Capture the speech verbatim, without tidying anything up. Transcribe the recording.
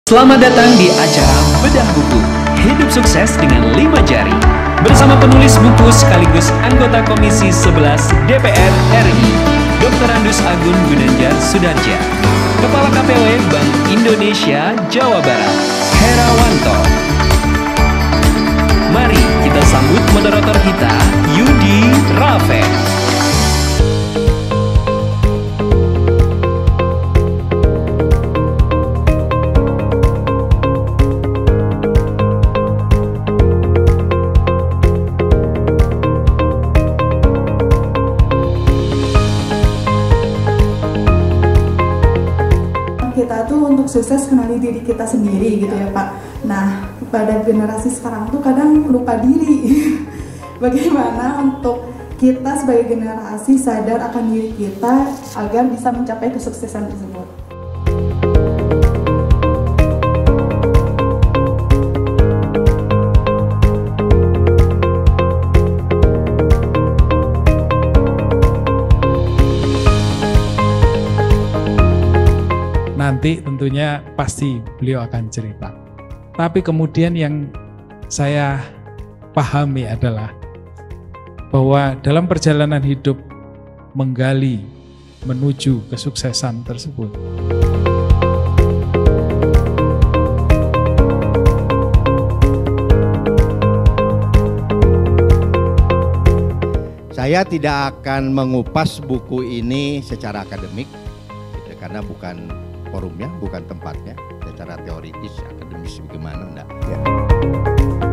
Selamat datang di acara Bedah Buku Hidup Sukses dengan Lima Jari bersama penulis buku sekaligus anggota Komisi sebelas D P R R I, Doktor Andus Agun Gunanjar Sudarja, Kepala K P W Bank Indonesia Jawa Barat, Herawanto. Mari kita sambut moderator kita, Yudi Rafe. Kita tuh untuk sukses kenali diri kita sendiri gitu ya Pak. Nah, pada generasi sekarang tuh kadang lupa diri. Bagaimana untuk kita sebagai generasi sadar akan diri kita agar bisa mencapai kesuksesan tersebut. Nanti tentunya pasti beliau akan cerita. Tapi kemudian yang saya pahami adalah bahwa dalam perjalanan hidup menggali menuju kesuksesan tersebut, saya tidak akan mengupas buku ini secara akademik, gitu, karena bukan forumnya, bukan tempatnya, secara teoritis, akademis bagaimana, enggak. Ya.